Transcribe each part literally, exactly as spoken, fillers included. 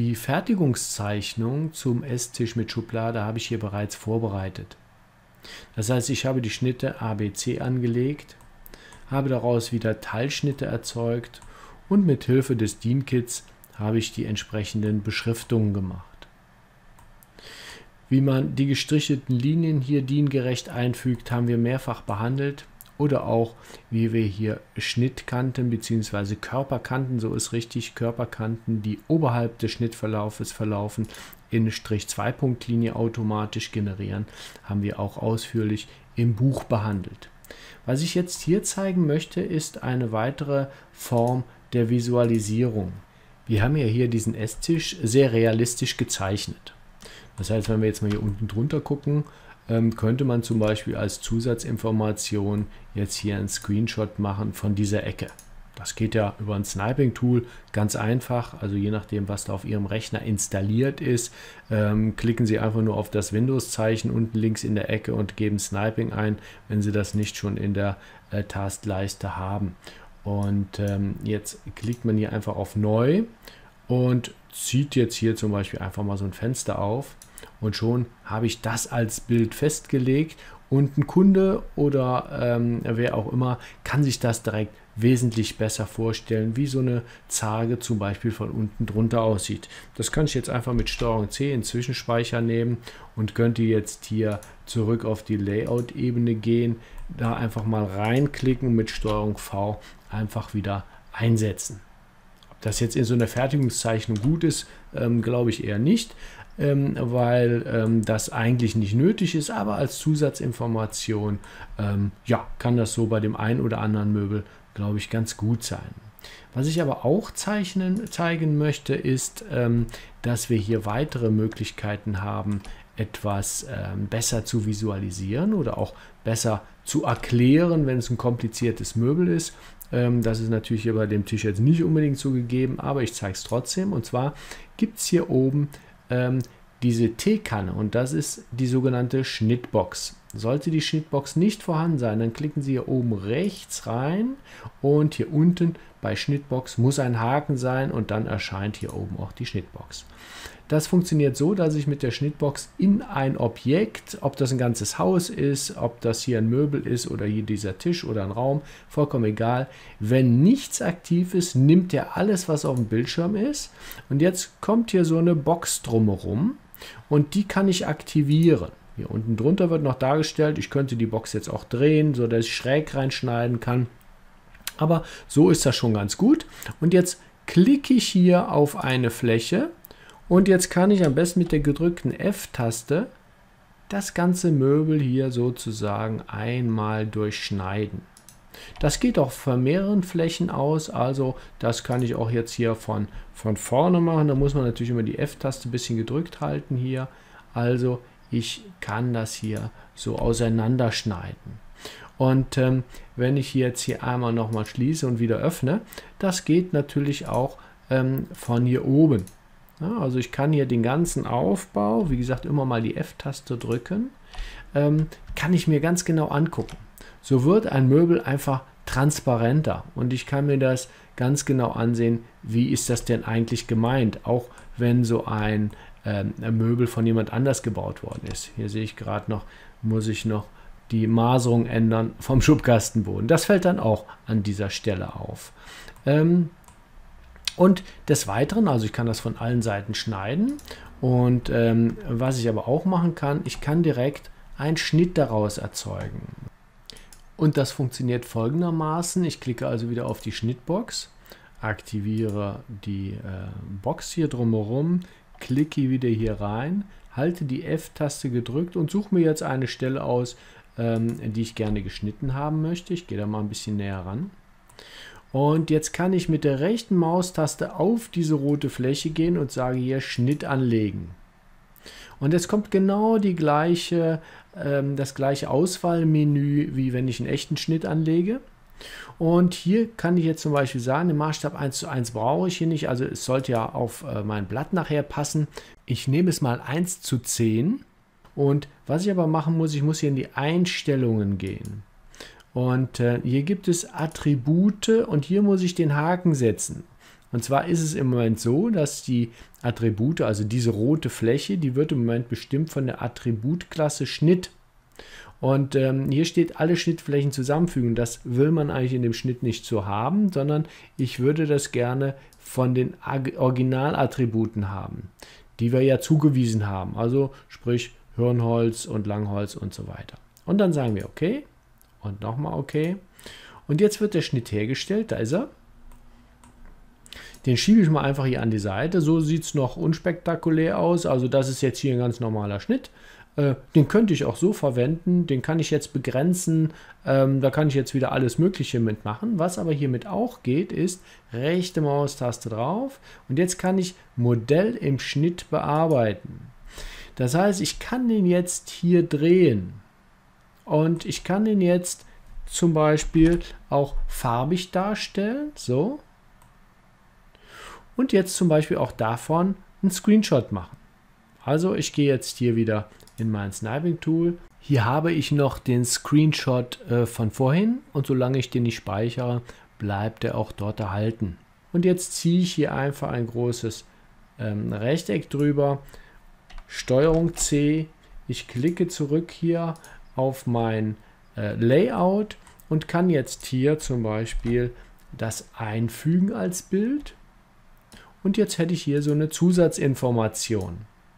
Die Fertigungszeichnung zum Esstisch mit Schublade habe ich hier bereits vorbereitet. Das heißt, ich habe die Schnitte A B C angelegt, habe daraus wieder Teilschnitte erzeugt und mit Hilfe des DIN-Kits habe ich die entsprechenden Beschriftungen gemacht. Wie man die gestrichelten Linien hier DIN-gerecht einfügt, haben wir mehrfach behandelt. Oder auch, wie wir hier Schnittkanten bzw. Körperkanten, so ist richtig, Körperkanten, die oberhalb des Schnittverlaufes verlaufen, in Strich-zwei-Punkt-Linie automatisch generieren, haben wir auch ausführlich im Buch behandelt. Was ich jetzt hier zeigen möchte, ist eine weitere Form der Visualisierung. Wir haben ja hier diesen Esstisch sehr realistisch gezeichnet. Das heißt, wenn wir jetzt mal hier unten drunter gucken, ähm, könnte man zum Beispiel als Zusatzinformation jetzt hier einen Screenshot machen von dieser Ecke. Das geht ja über ein Sniping-Tool ganz einfach, also je nachdem, was da auf Ihrem Rechner installiert ist, ähm, klicken Sie einfach nur auf das Windows-Zeichen unten links in der Ecke und geben Sniping ein, wenn Sie das nicht schon in der äh, Taskleiste haben. Und ähm, jetzt klickt man hier einfach auf Neu und zieht jetzt hier zum Beispiel einfach mal so ein Fenster auf. Und schon habe ich das als Bild festgelegt und ein Kunde oder ähm, wer auch immer kann sich das direkt wesentlich besser vorstellen, wie so eine Zarge zum Beispiel von unten drunter aussieht. Das kann ich jetzt einfach mit Steuerung C in Zwischenspeicher nehmen und könnte jetzt hier zurück auf die Layout-Ebene gehen, da einfach mal reinklicken und mit Steuerung V einfach wieder einsetzen. Ob das jetzt in so einer Fertigungszeichnung gut ist, ähm, glaube ich eher nicht. Ähm, weil ähm, das eigentlich nicht nötig ist, aber als Zusatzinformation ähm, ja, kann das so bei dem einen oder anderen Möbel, glaube ich, ganz gut sein. Was ich aber auch zeichnen, zeigen möchte, ist, ähm, dass wir hier weitere Möglichkeiten haben, etwas ähm, besser zu visualisieren oder auch besser zu erklären, wenn es ein kompliziertes Möbel ist. Ähm, das ist natürlich hier bei dem Tisch jetzt nicht unbedingt so gegeben, aber ich zeige es trotzdem. Und zwar gibt es hier oben diese Teekanne und das ist die sogenannte Schnittbox. Sollte die Schnittbox nicht vorhanden sein, dann klicken Sie hier oben rechts rein und hier unten bei Schnittbox muss ein Haken sein und dann erscheint hier oben auch die Schnittbox. Das funktioniert so, dass ich mit der Schnittbox in ein Objekt, ob das ein ganzes Haus ist, ob das hier ein Möbel ist oder hier dieser Tisch oder ein Raum, vollkommen egal. Wenn nichts aktiv ist, nimmt er alles, was auf dem Bildschirm ist. Und jetzt kommt hier so eine Box drumherum und die kann ich aktivieren. Hier unten drunter wird noch dargestellt, ich könnte die Box jetzt auch drehen, sodass ich schräg reinschneiden kann. Aber so ist das schon ganz gut. Und jetzt klicke ich hier auf eine Fläche. Und jetzt kann ich am besten mit der gedrückten F-Taste das ganze Möbel hier sozusagen einmal durchschneiden. Das geht auch von mehreren Flächen aus, also das kann ich auch jetzt hier von, von vorne machen. Da muss man natürlich immer die F-Taste ein bisschen gedrückt halten hier. Also ich kann das hier so auseinanderschneiden. Und ähm, wenn ich jetzt hier einmal nochmal schließe und wieder öffne, das geht natürlich auch ähm, von hier oben. Ja, also ich kann hier den ganzen Aufbau, wie gesagt, immer mal die F-Taste drücken, ähm, kann ich mir ganz genau angucken. So wird ein Möbel einfach transparenter und ich kann mir das ganz genau ansehen, wie ist das denn eigentlich gemeint, auch wenn so ein, ähm, ein Möbel von jemand anders gebaut worden ist. Hier sehe ich gerade noch, muss ich noch die Maserung ändern vom Schubkastenboden. Das fällt dann auch an dieser Stelle auf. Ähm, Und des Weiteren, also ich kann das von allen Seiten schneiden und ähm, was ich aber auch machen kann, ich kann direkt einen Schnitt daraus erzeugen. Und das funktioniert folgendermaßen, ich klicke also wieder auf die Schnittbox, aktiviere die äh, Box hier drumherum, klicke wieder hier rein, halte die F-Taste gedrückt und suche mir jetzt eine Stelle aus, ähm, die ich gerne geschnitten haben möchte. Ich gehe da mal ein bisschen näher ran. Und jetzt kann ich mit der rechten Maustaste auf diese rote Fläche gehen und sage hier Schnitt anlegen. Und jetzt kommt genau die gleiche, ähm, das gleiche Auswahlmenü, wie wenn ich einen echten Schnitt anlege. Und hier kann ich jetzt zum Beispiel sagen, den Maßstab eins zu eins brauche ich hier nicht, also es sollte ja auf äh, mein Blatt nachher passen. Ich nehme es mal eins zu zehn und was ich aber machen muss, ich muss hier in die Einstellungen gehen. Und äh, hier gibt es Attribute und hier muss ich den Haken setzen. Und zwar ist es im Moment so, dass die Attribute, also diese rote Fläche, die wird im Moment bestimmt von der Attributklasse Schnitt. Und ähm, hier steht alle Schnittflächen zusammenfügen. Das will man eigentlich in dem Schnitt nicht so haben, sondern ich würde das gerne von den Originalattributen haben, die wir ja zugewiesen haben. Also sprich Hirnholz und Langholz und so weiter. Und dann sagen wir okay und nochmal okay. Und jetzt wird der Schnitt hergestellt, da ist er. Den schiebe ich mal einfach hier an die Seite. So sieht es noch unspektakulär aus. Also das ist jetzt hier ein ganz normaler Schnitt. Äh, den könnte ich auch so verwenden. Den kann ich jetzt begrenzen. Ähm, da kann ich jetzt wieder alles Mögliche mitmachen. Was aber hiermit auch geht, ist rechte Maustaste drauf. Und jetzt kann ich Modell im Schnitt bearbeiten. Das heißt, ich kann den jetzt hier drehen. Und ich kann den jetzt zum Beispiel auch farbig darstellen. So. Und jetzt zum Beispiel auch davon einen Screenshot machen. Also ich gehe jetzt hier wieder in mein Sniping Tool. Hier habe ich noch den Screenshot äh, von vorhin und solange ich den nicht speichere, bleibt er auch dort erhalten. Und jetzt ziehe ich hier einfach ein großes ähm, Rechteck drüber, Steuerung C, ich klicke zurück hier auf mein äh, Layout und kann jetzt hier zum Beispiel das einfügen als Bild. Und jetzt hätte ich hier so eine Zusatzinformation.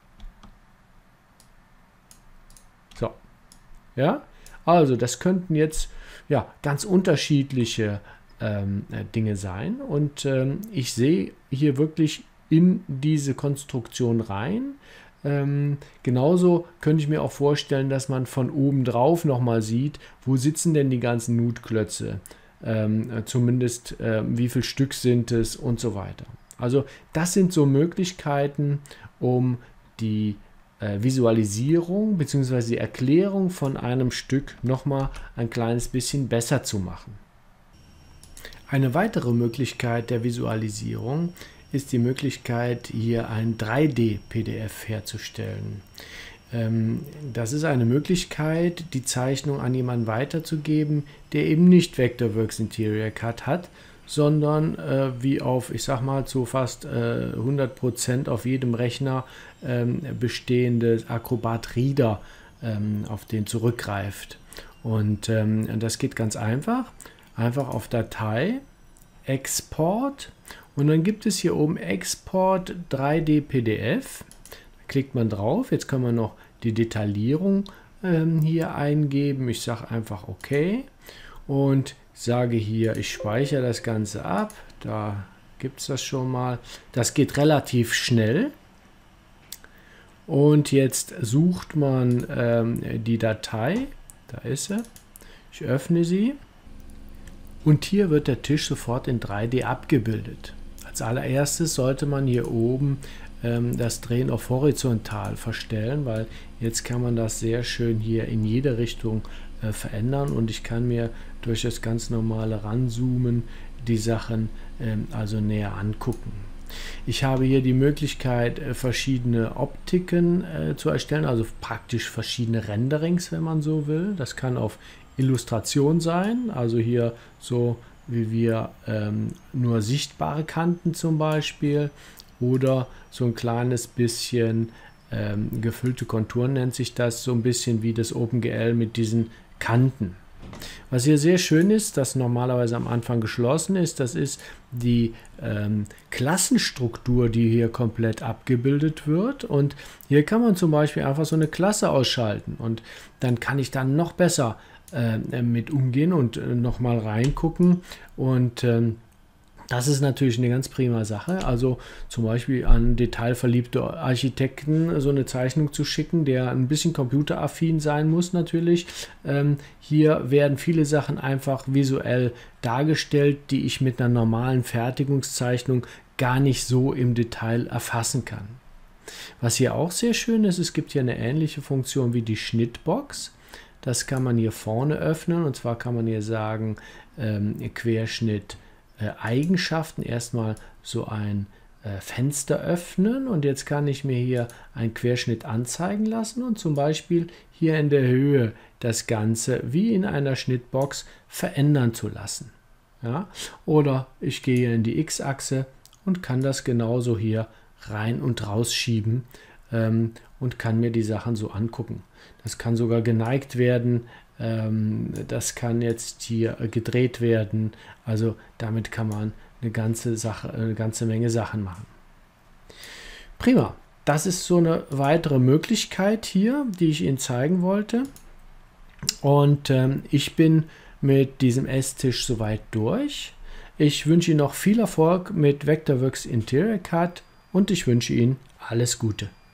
So, ja, also das könnten jetzt ja ganz unterschiedliche ähm, Dinge sein. Und ähm, ich sehe hier wirklich in diese Konstruktion rein. Ähm, genauso könnte ich mir auch vorstellen, dass man von oben drauf nochmal sieht, wo sitzen denn die ganzen Nutklötze, ähm, zumindest äh, wie viel Stück sind es und so weiter. Also das sind so Möglichkeiten, um die äh, Visualisierung bzw. die Erklärung von einem Stück nochmal ein kleines bisschen besser zu machen. Eine weitere Möglichkeit der Visualisierung ist die Möglichkeit, hier ein drei D P D F herzustellen. Ähm, das ist eine Möglichkeit, die Zeichnung an jemanden weiterzugeben, der eben nicht Vectorworks Interior C A D hat, sondern äh, wie auf, ich sag mal, zu fast äh, hundert Prozent auf jedem Rechner ähm, bestehendes Acrobat Reader, ähm, auf den zurückgreift. Und ähm, das geht ganz einfach. Einfach auf Datei, Export und dann gibt es hier oben Export drei D P D F. Da klickt man drauf. Jetzt kann man noch die Detaillierung ähm, hier eingeben. Ich sage einfach OK und sage hier, ich speichere das Ganze ab. Da gibt es das schon mal. Das geht relativ schnell. Und jetzt sucht man ähm, die Datei. Da ist sie. Ich öffne sie. Und hier wird der Tisch sofort in drei D abgebildet. Als allererstes sollte man hier oben ähm, das Drehen auf horizontal verstellen, weil jetzt kann man das sehr schön hier in jede Richtung äh, verändern und ich kann mir durch das ganz normale Ranzoomen die Sachen ähm, also näher angucken. Ich habe hier die Möglichkeit, äh, verschiedene Optiken äh, zu erstellen, also praktisch verschiedene Renderings, wenn man so will. Das kann auf Illustration sein, also hier so wie wir ähm, nur sichtbare Kanten zum Beispiel oder so ein kleines bisschen ähm, gefüllte Konturen nennt sich das, so ein bisschen wie das OpenGL mit diesen Kanten. Was hier sehr schön ist, das normalerweise am Anfang geschlossen ist, das ist die ähm, Klassenstruktur, die hier komplett abgebildet wird. Und hier kann man zum Beispiel einfach so eine Klasse ausschalten und dann kann ich dann noch besser äh, mit umgehen und äh, nochmal reingucken. Und ähm, das ist natürlich eine ganz prima Sache, also zum Beispiel an detailverliebte Architekten so eine Zeichnung zu schicken, der ein bisschen computeraffin sein muss natürlich. Ähm, hier werden viele Sachen einfach visuell dargestellt, die ich mit einer normalen Fertigungszeichnung gar nicht so im Detail erfassen kann. Was hier auch sehr schön ist, es gibt hier eine ähnliche Funktion wie die Schnittbox. Das kann man hier vorne öffnen und zwar kann man hier sagen, ähm, Querschnitt Eigenschaften, erstmal so ein äh, Fenster öffnen und jetzt kann ich mir hier einen Querschnitt anzeigen lassen und zum Beispiel hier in der Höhe das Ganze wie in einer Schnittbox verändern zu lassen. Ja? Oder ich gehe in die X-Achse und kann das genauso hier rein und raus schieben ähm, und kann mir die Sachen so angucken. Das kann sogar geneigt werden, ähm, das kann jetzt hier gedreht werden, also damit kann man eine ganze Sache, eine ganze Menge Sachen machen. Prima, das ist so eine weitere Möglichkeit hier, die ich Ihnen zeigen wollte. Und ähm, ich bin mit diesem Esstisch soweit durch. Ich wünsche Ihnen noch viel Erfolg mit Vectorworks Interior C A D und ich wünsche Ihnen alles Gute.